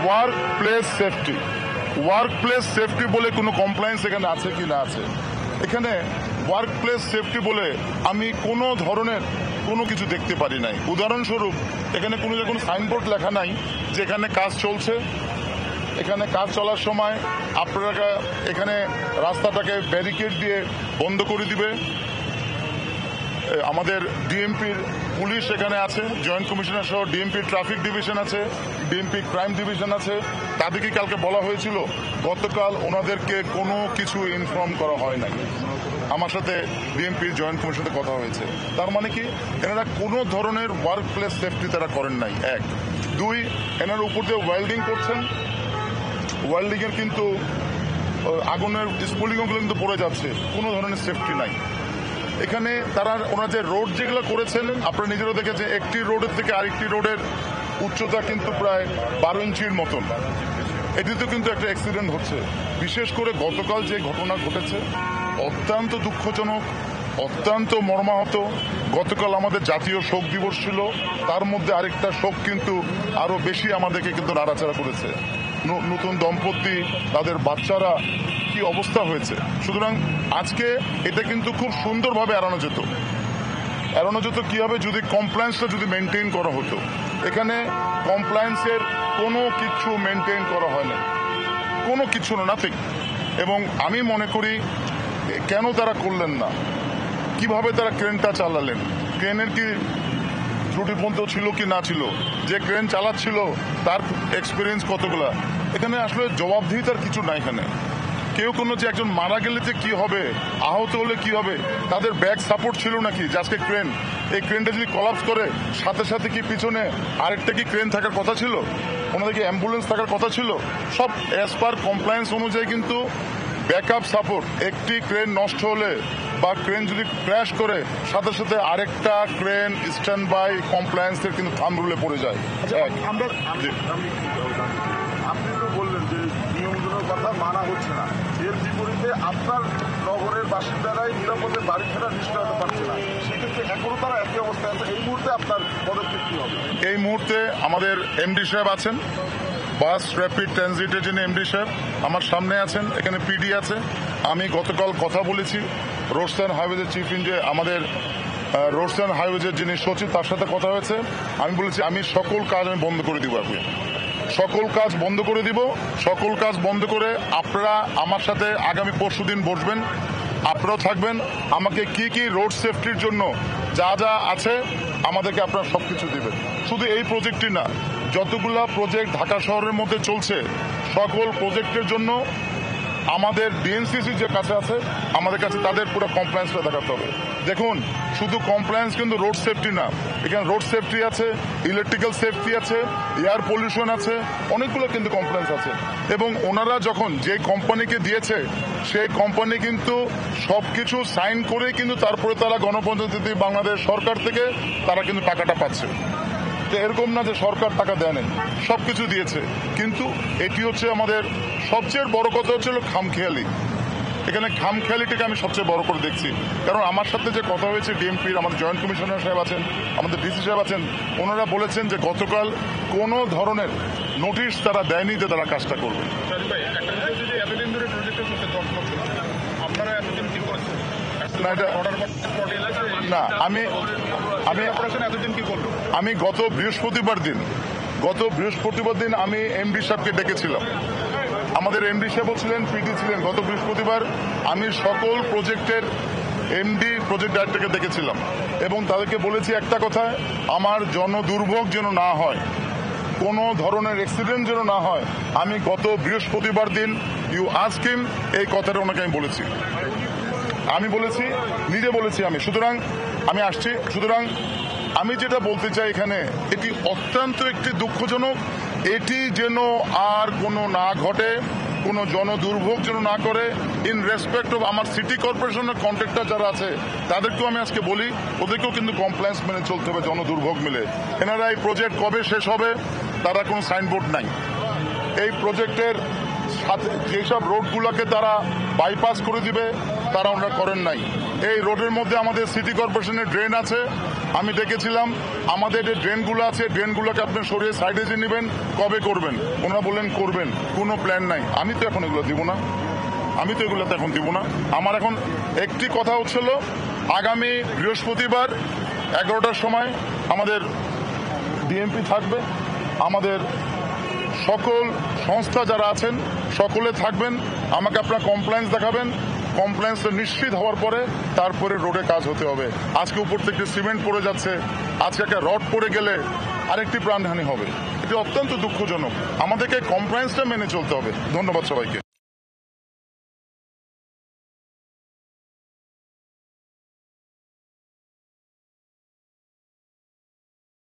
Work place safety বলে কোনো compliance এখানে আছে কি না আছে? এখানে ওয়ার্ক প্লেস সেফটি বলে আমি কোনো ধরনের কোনো কিছু দেখতে পারি নাই। উদাহরণস্বরূপ এখানে কোনো সাইনবোর্ড লেখা নাই যে এখানে কাজ চলছে। এখানে কাজ চলার সময় আপনারা এখানে রাস্তাটাকে ব্যারিকেড দিয়ে বন্ধ করে দিবে। আমাদের ডিএমপির পুলিশ এখানে আছে, জয়েন্ট কমিশনার সহ ডিএমপির ট্রাফিক ডিভিশন আছে, ডিএমপি ক্রাইম ডিভিশন আছে। তাদেরকে কালকে বলা হয়েছিল, গতকাল ওনাদেরকে কোনো কিছু ইনফর্ম করা হয় নাই। আমার সাথে ডিএমপির জয়েন্ট কমিশনের কথা হয়েছে। তার মানে কি, এনারা কোনো ধরনের ওয়ার্ক প্লেস সেফটি তারা করেন নাই। এক, দুই, এনারা উপর দিয়ে ওয়েল্ডিং করছেন। ওয়েল্ডিং এর কিন্তু আগুনের স্ফুলিঙ্গগুলো কিন্তু পড়ে যাচ্ছে, কোনো ধরনের সেফটি নাই। এখানে ওনারা যে রোড যেগুলো করেছেন আপনারা নিজেরাও দেখেছেন, একটি রোডের থেকে আরেকটি রোডের উচ্চতা কিন্তু প্রায় 12 ইঞ্চির মতন। এটিতে কিন্তু একটা অ্যাক্সিডেন্ট হচ্ছে। বিশেষ করে গতকাল যে ঘটনা ঘটেছে অত্যন্ত দুঃখজনক, অত্যন্ত মর্মাহত। গতকাল আমাদের জাতীয় শোক দিবস ছিল, তার মধ্যে আরেকটা শোক কিন্তু আরো বেশি আমাদেরকে কিন্তু নাড়াচাড়া করেছে। নতুন দম্পতি, তাদের বাচ্চারা, কি অবস্থা হয়েছে। সুতরাং আজকে এটা কিন্তু খুব সুন্দরভাবে এড়ানো যেত কি হবে, যদি কমপ্লায়েন্সটা যদি মেনটেন করা হতো। এখানে কমপ্লায়েন্সের কোনো কিছু মেনটেন করা হয় না, কোনো কিছু না, নাথিং। এবং আমি মনে করি কেন তারা করলেন না, কিভাবে তারা ক্রেনটা চালালেন, ক্রেনের কি ত্রুটিপূর্ণ ছিল কি না ছিল, যে ক্রেন চালাচ্ছিল তার এক্সপিরিয়েন্স কতগুলা। এখানে আসলে জবাবদিহিতার কিছু নাই। এখানে কেউ কোনো যে একজন মারা গেলে যে কি হবে, আহত হলে কি হবে, তাদের ব্যাক সাপোর্ট ছিল নাকি? যে আজকে ক্রেন, এই ক্রেনটা যদি কলাপস করে সাথে সাথে কি পিছনে আরেকটা কি ক্রেন থাকার কথা ছিল, ওনাদের কি অ্যাম্বুলেন্স থাকার কথা ছিল? সব অ্যাজ পার কমপ্লায়েন্স অনুযায়ী কিন্তু ব্যাকআপ সাপোর্ট, একটি ক্রেন নষ্ট হলে বা ক্রেন যদি ক্র্যাশ করে সাথে সাথে আরেকটা ক্রেন স্ট্যান্ড বাই কমপ্লায়েন্সের কিন্তু থাম্ব রুলে পড়ে যায়। আপনি তো বললেন যে নিয়মগুলোর কথা মানা হচ্ছে না, এর বিপরীতে আপনার নগরের বাসিন্দারাই নিরাপদে বাড়ি ফেরার নিশ্চয়তা পাচ্ছে না, সেক্ষেত্রে এখনো তারা একই অবস্থায় আছে। এই মুহূর্তে আপনার পদক্ষেপ কি হবে? এই মুহূর্তে আমাদের এমডি সাহেব আছেন, বাস র্যাপিড ট্রানজিটের জন্য এমডি সাহেব আমার সামনে আছেন, এখানে পিডি আছে। আমি গতকাল কথা বলেছি রোডস অ্যান্ড হাইওয়েজের চিফ ইঞ্জিনিয়ার, আমাদের রোডস অ্যান্ড হাইওয়েজের যিনি সচিব, তার সাথে কথা হয়েছে। আমি বলেছি আমি সকল কাজ আমি বন্ধ করে দিব, আপনি সকল কাজ বন্ধ করে দিব। সকল কাজ বন্ধ করে আপনারা আমার সাথে আগামী পরশুদিন বসবেন, আপনারাও থাকবেন। আমাকে কি কি রোড সেফটির জন্য যা যা আছে আমাদেরকে আপনারা সবকিছু দিবেন। শুধু এই প্রজেক্টই না, যতগুলা প্রজেক্ট ঢাকা শহরের মধ্যে চলছে সকল প্রজেক্টের জন্য আমাদের ডিএনসিসি যে কাছে আছে, আমাদের কাছে তাদের পুরো কমপ্লায়েন্সটা দেখাতে হবে। দেখুন, শুধু কমপ্লায়েন্স কিন্তু রোড সেফটি না, এখানে রোড সেফটি আছে, ইলেকট্রিক্যাল সেফটি আছে, এয়ার পলিউশন আছে, অনেকগুলো কিন্তু কমপ্লায়েন্স আছে। এবং ওনারা যখন যে কোম্পানিকে দিয়েছে সেই কোম্পানি কিন্তু সবকিছু সাইন করে কিন্তু তারপরে তারা গণপ্রজাতন্ত্রী বাংলাদেশ সরকার থেকে তারা কিন্তু টাকাটা পাচ্ছে। এরকম না যে সরকার টাকা দেয় নাই, সবকিছু দিয়েছে। কিন্তু এটি হচ্ছে আমাদের সবচেয়ে বড় কথা হচ্ছিল খামখেয়ালি। এখানে খামখেয়ালিটাকে আমি সবচেয়ে বড় করে দেখছি। কারণ আমার সাথে যে কথা হয়েছে ডিএমপির, আমাদের জয়েন্ট কমিশনার সাহেব আছেন, আমাদের ডিসি সাহেব আছেন, ওনারা বলেছেন যে গতকাল কোনো ধরনের নোটিশ তারা দেয়নি যে তারা কাজটা করবে। না, আমি গত বৃহস্পতিবার দিন আমি এমডি সাহেবকে ডেকেছিলাম। আমাদের এমডি সাহেব ছিলেন, পিডি ছিলেন। গত বৃহস্পতিবার আমি সকল প্রজেক্টের এমডি, প্রজেক্ট ডাইরেক্টরকে ডেকেছিলাম এবং তাদেরকে বলেছি একটা কথা, আমার জনদুর্ভোগ যেন না হয়, কোনো ধরনের অ্যাক্সিডেন্ট যেন না হয়। আমি গত বৃহস্পতিবার দিন ইউ আস্ক হিম, এই কথাটা ওনাকে আমি বলেছি, নিজে বলেছি আমি। সুতরাং আমি আসছি। সুতরাং আমি যেটা বলতে চাই এখানে, এটি অত্যন্ত একটি দুঃখজনক, এটি যেন আর কোনো না ঘটে, কোনো জনদুর্ভোগ যেন না করে। ইন রেসপেক্ট অফ আমার সিটি কর্পোরেশনের কন্ট্রাক্টর যারা আছে তাদেরকেও আমি আজকে বলি, ওদেরকেও কিন্তু কমপ্লায়েন্স মেনে চলতে হবে, জনদুর্ভোগ মিলে। এনারা এই প্রজেক্ট কবে শেষ হবে তারা কোনো সাইনবোর্ড নাই। এই প্রজেক্টের সাথে যেসব রোডগুলোকে তারা বাইপাস করে দিবে তারা ওনারা করেন নাই। এই রোডের মধ্যে আমাদের সিটি কর্পোরেশনের ড্রেন আছে, আমি দেখেছিলাম। আমাদের যে ড্রেনগুলো আছে ড্রেনগুলোকে আপনি সরিয়ে সাইডে যে নেবেন, কবে করবেন? ওনারা বললেন করবেন, কোনো প্ল্যান নাই। আমি তো এখন এগুলো দিব না, আমি তো এগুলোতে এখন দিব না। আমার এখন একটি কথা হচ্ছিল, আগামী বৃহস্পতিবার 11টার সময় আমাদের ডিএমপি থাকবে, আমাদের সকল সংস্থা যারা আছেন সকলে থাকবেন। আমাকে আপনার কমপ্লেন্স দেখাবেন, কমপ্লেন্স নিশ্চিত হওয়ার পরে তারপরে রোডে কাজ হতে হবে। আজকে উপর থেকে সিমেন্ট পড়ে যাচ্ছে, আজকে একটা রড পড়ে গেলে আরেকটি প্রাণহানি হবে। এটা অত্যন্ত দুঃখজনক। আমাদেরকে কমপ্লেন্সটা মেনে চলতে হবে। ধন্যবাদ সবাইকে।